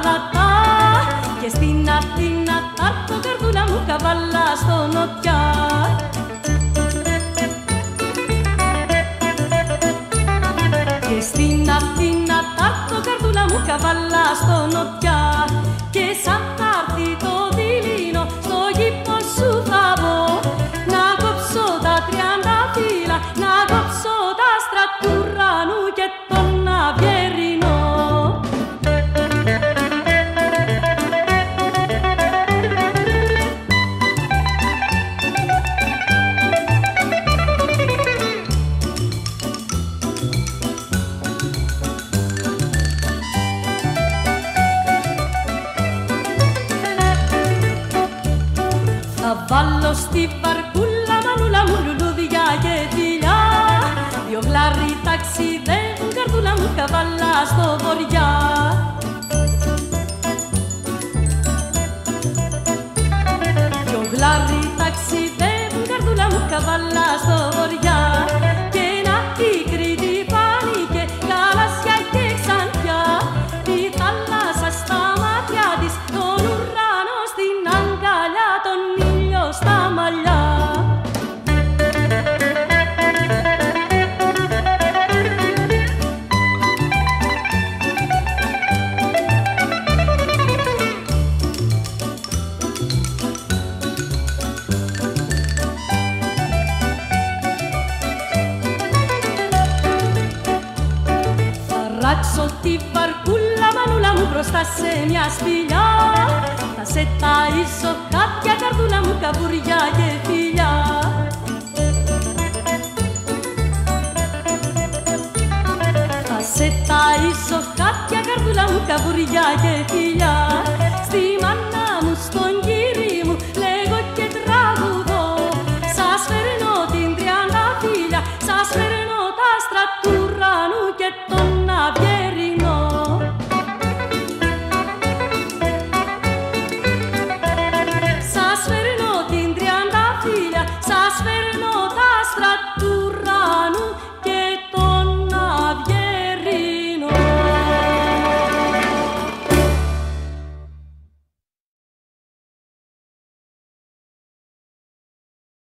γάλατα και στην Αθήνα τάρτο καρδούλα μου καβάλα στο νοτιά. Και στην Αθήνα τάρτο καρδούλα μου καβάλα στο νοτιά. Και σαν θα έρθει το δειλινό στο γήπο σου θα πω να κόψω τα 30 φύλλα, να κόψω τα άστρα του ουρανού και τον αυγερινό. Θα βάλω στη βαρκούλα μανούλα μου λουλούδια και φιλιά. Δυο γλάρι ταξιδεύουν καρδούλα μου καβάλα στο βοριά. Δυο γλάρι ταξιδεύουν καρδούλα μου καβάλα στο βοριά. Και να η Κρήτη φάνηκε γαλάζια και ξανθιά. Τη θάλασσα στα μάτια της, τον ουρανό στην αγκαλιά, τον ήλιο στα μαλλιά. Ράξω τη βαρκούλα μανούλα μου μπροστά σε μια σπηλιά. Θα σε ταΐσω χάπια καρδούλα μου, καβουριά και φιλιά. Θα σε ταΐσω χάπια καρδούλα μου, καβουριά και φιλιά.